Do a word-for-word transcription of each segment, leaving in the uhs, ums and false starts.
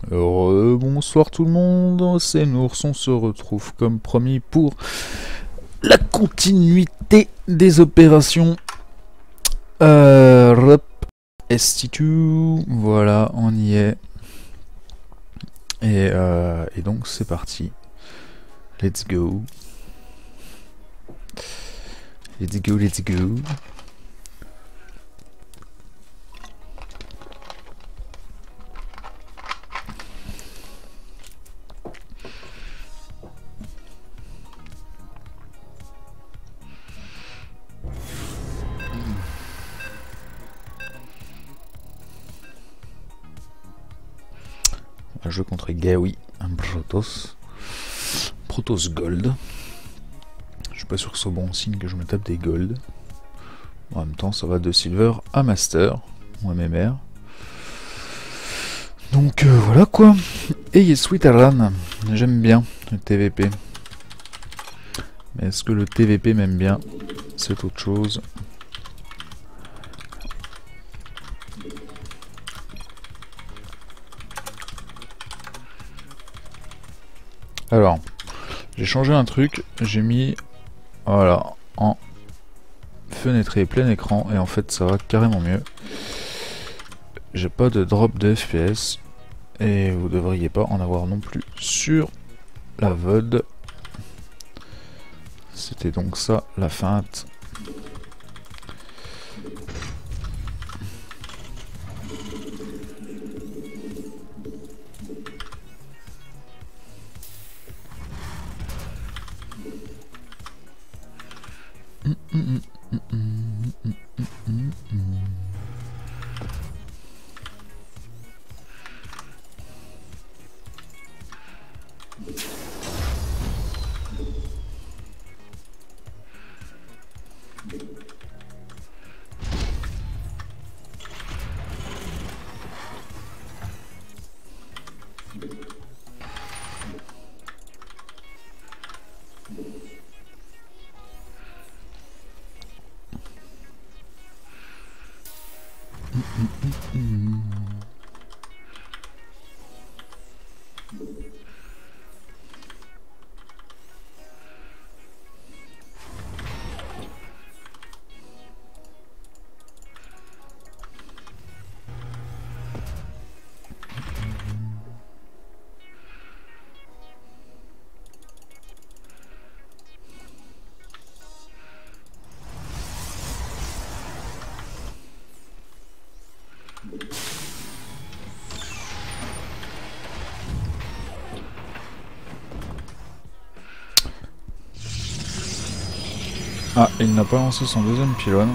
Heureux, bonsoir tout le monde, c'est Nours, on se retrouve comme promis pour la continuité des opérations. Euh, Rep S T deux, voilà, on y est. Et, euh, et donc c'est parti. Let's go. Let's go, let's go. Un jeu contre Gaoui, un Protoss. Protoss Gold. Je suis pas sûr que ce soit bon signe que je me tape des Gold. En même temps, ça va de Silver à Master, ou M M R. Donc euh, voilà quoi. Et Sweet Aran, j'aime bien le T V P. Mais est-ce que le T V P m'aime bien? C'est autre chose. Alors, j'ai changé un truc, j'ai mis, voilà, en fenêtré plein écran, et en fait ça va carrément mieux. J'ai pas de drop de F P S, et vous devriez pas en avoir non plus sur la V O D. C'était donc ça, la feinte. Mm, mm, mm, mm, mm, mm, mm, mm. Ah, il n'a pas lancé son deuxième pylône.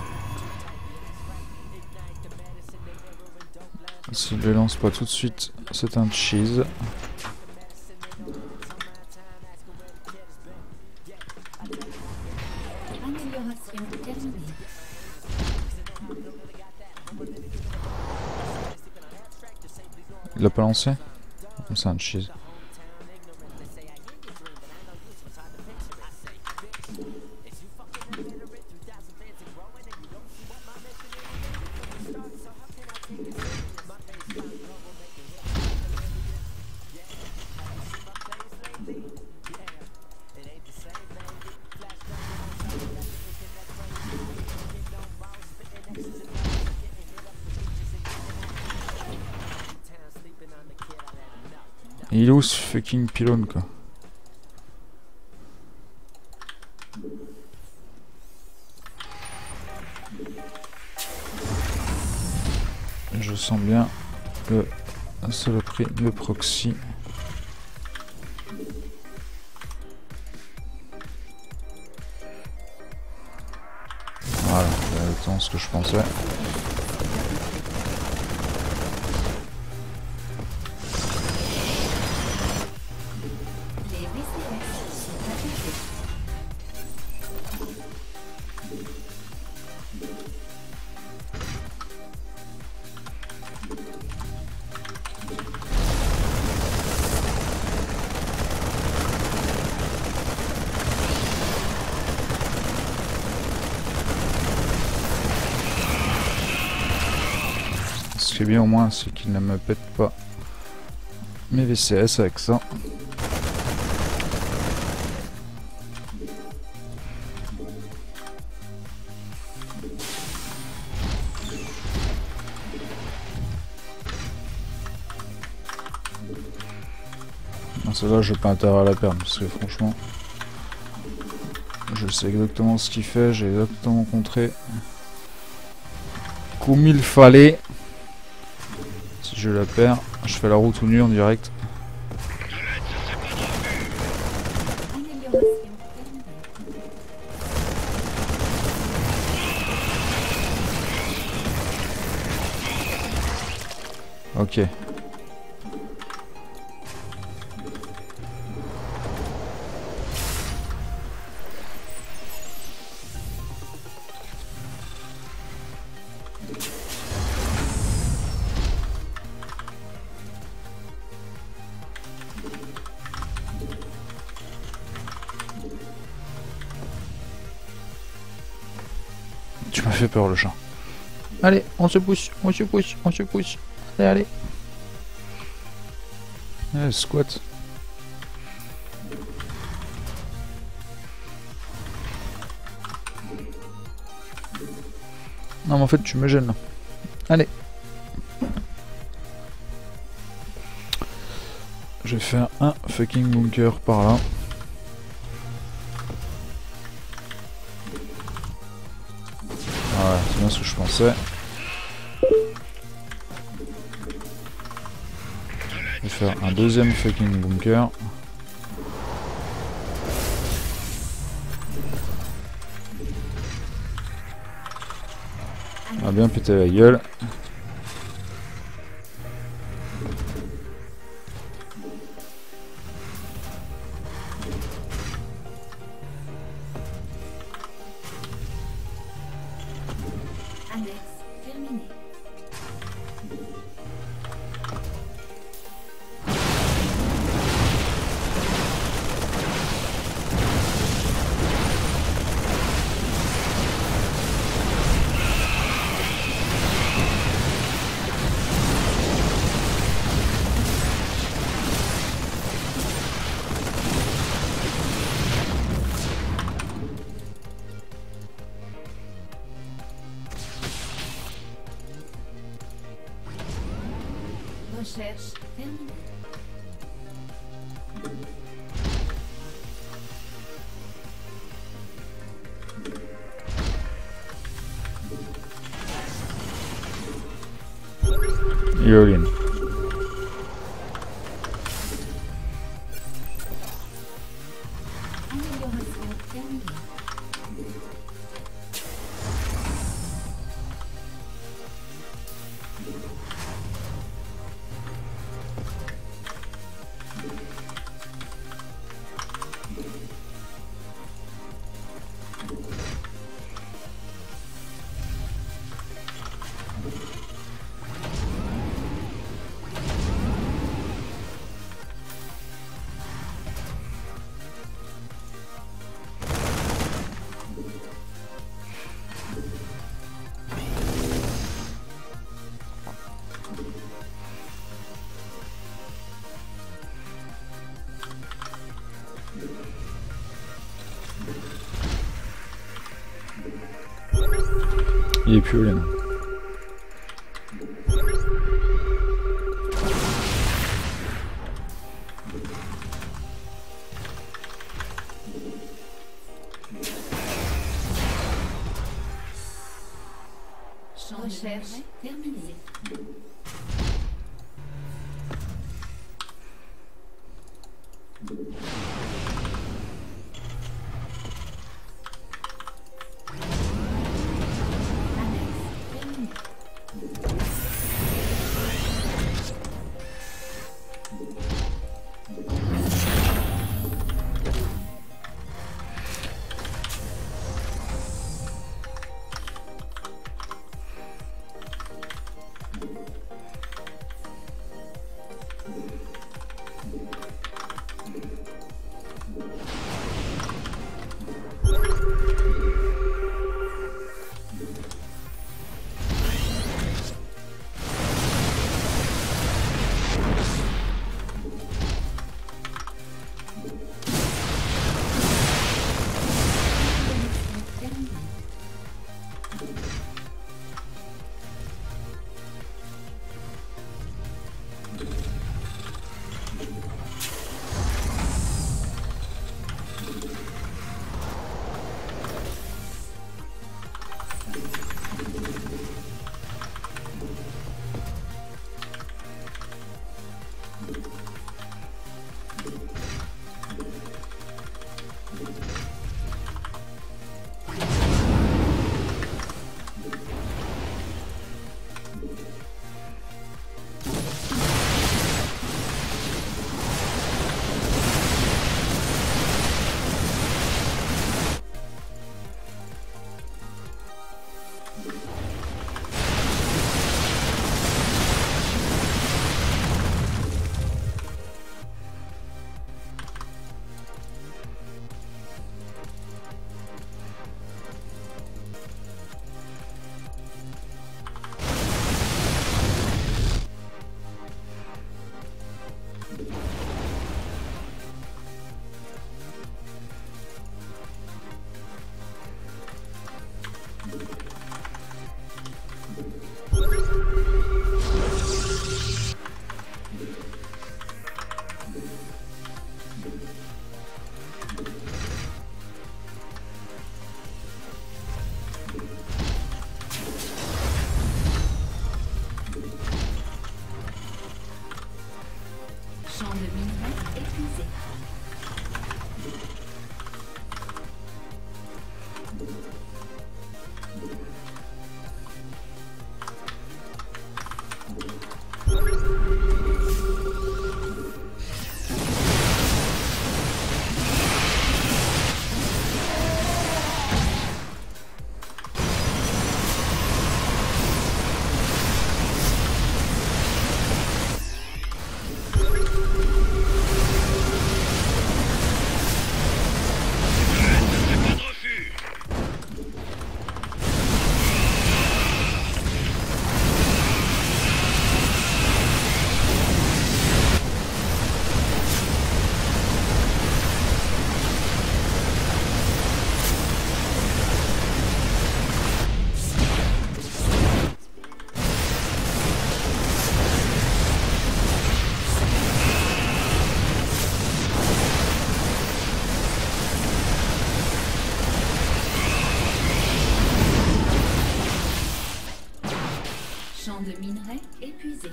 S'il ne le lance pas tout de suite, c'est un cheese. Il l'a pas lancé? C'est un cheese. Il est où ce fucking pylône quoi? Je sens bien le saloperie, le proxy. Voilà, c'est ce que je pensais. Ce qui est bien au moins, c'est qu'il ne me pète pas mes V C S avec ça. Celle-là, je n'ai pas intérêt à la perdre parce que franchement, je sais exactement ce qu'il fait, j'ai exactement contré comme il fallait. Si je la perds, je fais la roue tout nu en direct. Ok. Tu m'as fait peur le chat. Allez, on se pousse, on se pousse, on se pousse. Allez, allez. Allez, squat. Non mais en fait tu me gênes là. Allez. Je vais faire un fucking bunker par là. Voilà, c'est bien ce que je pensais. Je vais faire un deuxième fucking bunker. On va bien péter la gueule. Recherche terminée. Yolin. Amélioration terminée. Il est plus Yolin. Recherche terminée. Champ de minerai épuisé. Champ de minerai épuisé.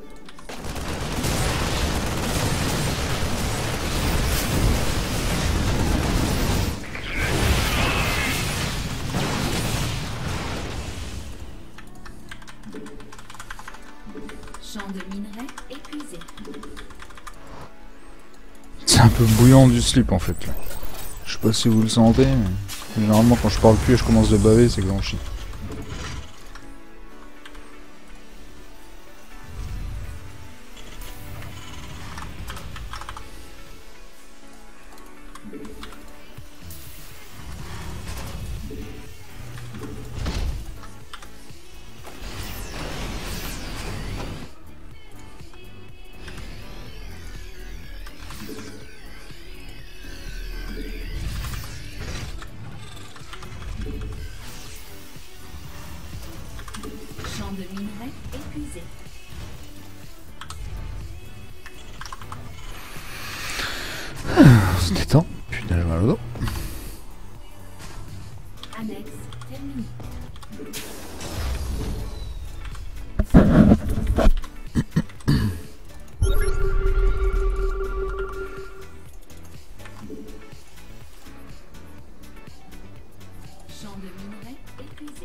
Champ de minerai épuisé. C'est un peu bouillant du slip en fait là. Je sais pas si vous le sentez, mais généralement quand je parle plus et je commence de baver, c'est que j'en chie. Champ de minerai épuisé. On se détend, putain j'ai mal au dos. Annexe terminée. Champ de minerai épuisé.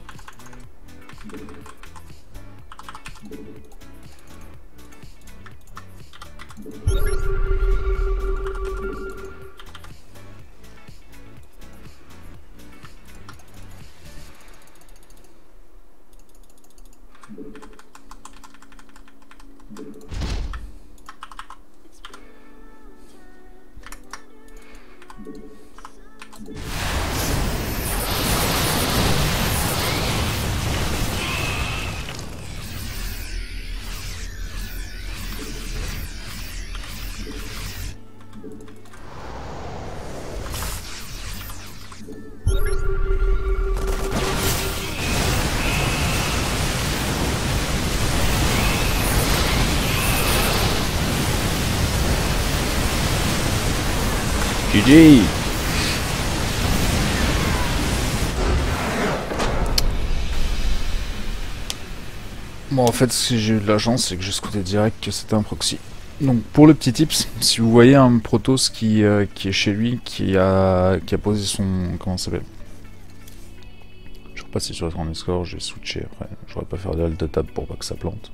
G G. Bon en fait si j'ai eu de la chance c'est que j'ai scouté direct que c'était un proxy. Donc pour le petit tips, si vous voyez un Protoss qui, euh, qui est chez lui, qui a, qui a posé son... comment ça s'appelle? Je sais pas si sur le score j'ai switché après, j'aurais pas faire de alt tab pour pas que ça plante.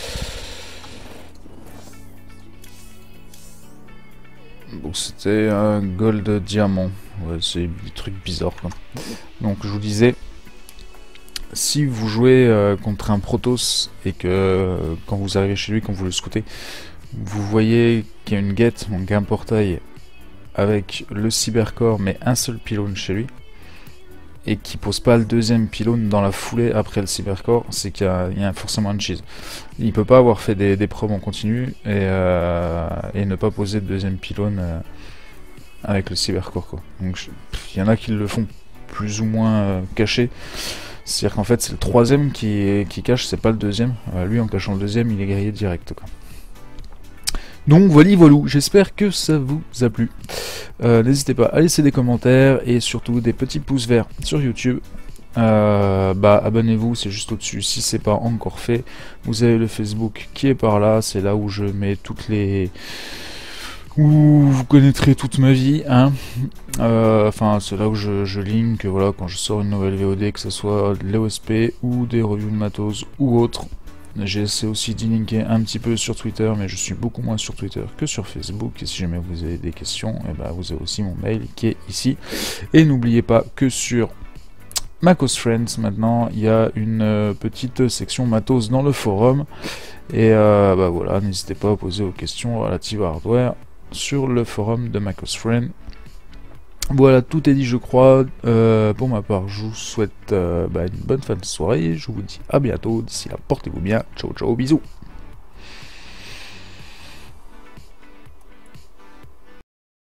Bon c'était un gold diamant, ouais c'est des trucs bizarres quoi. Donc je vous disais, si vous jouez euh, contre un Protoss et que euh, quand vous arrivez chez lui, quand vous le scoutez, vous voyez qu'il y a une gate, donc un portail avec le cybercore mais un seul pylône chez lui, et qui pose pas le deuxième pylône dans la foulée après le cybercore, c'est qu'il y, y a forcément un cheese. Il peut pas avoir fait des, des probes en continu et, euh, et ne pas poser de deuxième pylône euh, avec le cybercore quoi. Donc il y en a qui le font plus ou moins euh, caché. C'est-à-dire qu'en fait c'est le troisième qui, qui cache, c'est pas le deuxième. Euh, lui en cachant le deuxième il est grillé direct quoi. Donc voilà, voilà, j'espère que ça vous a plu. Euh, N'hésitez pas à laisser des commentaires et surtout des petits pouces verts sur YouTube. Euh, bah abonnez-vous, c'est juste au-dessus si c'est pas encore fait. Vous avez le Facebook qui est par là, c'est là où je mets toutes les où vous connaîtrez toute ma vie, hein. Euh, enfin, c'est là où je, je link, voilà, quand je sors une nouvelle V O D, que ce soit de l'E O S P ou des reviews de matos ou autre. J'essaie aussi d'y linker un petit peu sur Twitter, mais je suis beaucoup moins sur Twitter que sur Facebook. Et si jamais vous avez des questions, eh ben, vous avez aussi mon mail qui est ici. Et n'oubliez pas que sur Macos Friends, maintenant, il y a une euh, petite section matos dans le forum. Et euh, bah voilà, n'hésitez pas à poser vos questions relatives à hardware sur le forum de Macos Friends. Voilà, tout est dit je crois. Euh, pour ma part, je vous souhaite euh, bah, une bonne fin de soirée. Je vous dis à bientôt. D'ici là, portez-vous bien. Ciao, ciao, bisous.